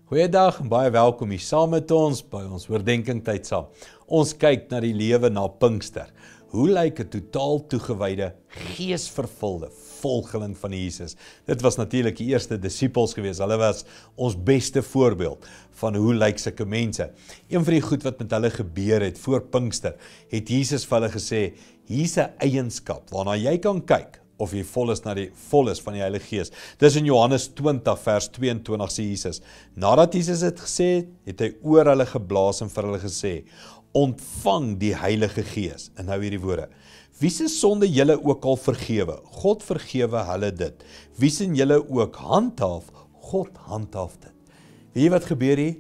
Goeiedag en baie welkom hier saam met ons by ons oordenking tyd saam. Ons kyk na die lewe na Pinkster. Hoe lyk 'n totaal toegewyde, geesvervulde volgeling van Jesus? Dit was natuurlik die eerste disippels gewees. Hulle was ons beste voorbeeld van hoe lyk sulke mense. Een van die goed wat met hulle gebeur het voor Pinkster, het Jesus vir hulle gesê, hier's 'n eienskap waarna jy kan kyk of jy vol is van die Heilige Gees. Dis in Johannes 20 vers 22 sê Jesus. Nadat Jesus het gesê, het hy oor hulle geblaas en vir hulle gesê, ontvang die Heilige Gees. En nou hierdie woorde. Wie se sonde julle ook al vergewe, God vergewe hulle dit. Wie se julle ook handhaaf, God handhaaf dit. Weet jy wat gebeur hier?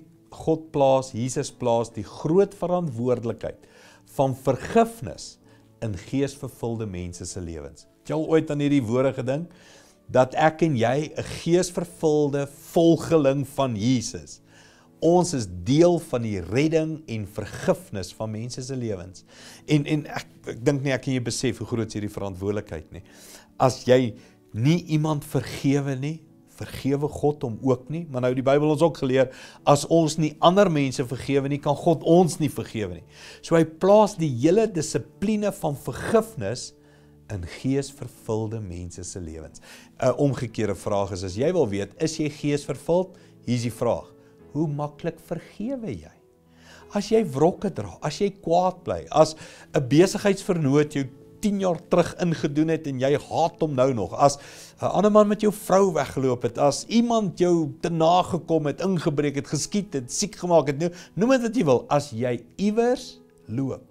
Jesus plaas die groot verantwoordelikheid van vergifnis in geesvervulde mense se lewens. Het jy al ooit aan hierdie woorde gedink? Dat ek en jy 'n geesvervulde volgeling van Jesus. Ons is deel van die redding en vergifnis van mense se lewens. En ek dink nie ek kan jy besef hoe groot is hierdie verantwoordelikheid nie. As jy nie iemand vergewe nie, vergewe God hom ook nie. Maar nou die Bybel ons ook geleer, as ons nie ander mense vergewe nie, kan God ons nie vergewe nie. So hy plaas die hele dissipline van vergifnis in geesvervulde mense se lewens. 'n Omgekeerde vraag is, as jy wil weet, is jy geesvervuld? Hier is die vraag. Hoe maklik vergewe jy? As jy wrokke dra, as jy kwaad bly, as 'n besigheidsvernoot jou 10 jaar terug ingedoen het en jy haat hom nou nog, as 'n ander man met jou vrou weggeloop het, as iemand jou te nagekom het, ingebreek het, geskiet het, siek gemaak het, noem dit wat jy wil, as jy iewers loop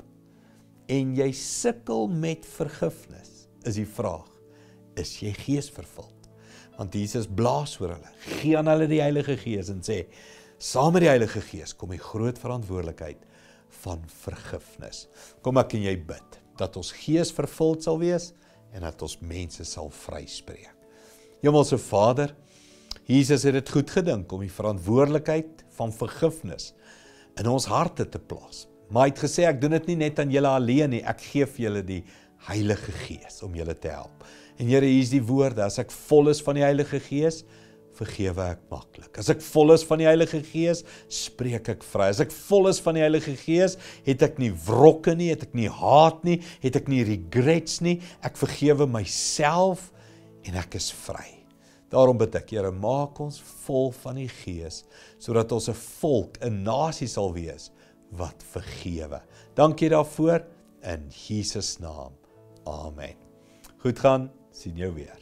en jy sukkel met vergifnis, is die vraag, is jy geesvervuld? Want Jesus blaas oor hulle, gee aan hulle die Heilige Gees en sê, saam met die Heilige Gees kom die groot verantwoordelikheid van vergifnis. Kom ek en jy bid, dat ons gees vervuld sal wees en dat ons mense sal vryspreek. Hemelse Vader, Jesus het dit goed gedink om die verantwoordelikheid van vergifnis in ons harte te plaas. Maar hy het gesê, ek doen dit nie net aan julle alleen nie, ek gee vir julle die Heilige Gees om julle te help. En Here, hier is die woorde, as ek vol is van die Heilige Gees, vergewe ek maklik. As ek vol is van die Heilige Gees, spreek ek vry. As ek vol is van die Heilige Gees, het ek nie wrokke nie, het ek nie haat nie, het ek nie regrets nie, ek vergewe myself en ek is vry. Daarom bid ek, Here, maak ons vol van die Gees, sodat ons 'n volk, 'n nasie sal wees, wat vergewe. Dankie daarvoor, in Jesus naam. Amen. Goed gaan, sien jou weer.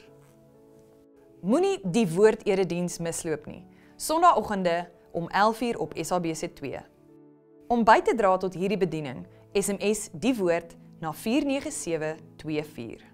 Moenie die woord erediens misloop nie. Sondagoggende om 11:00 op SABC2. Om by te dra tot hierdie bediening, SMS die woord na 49724.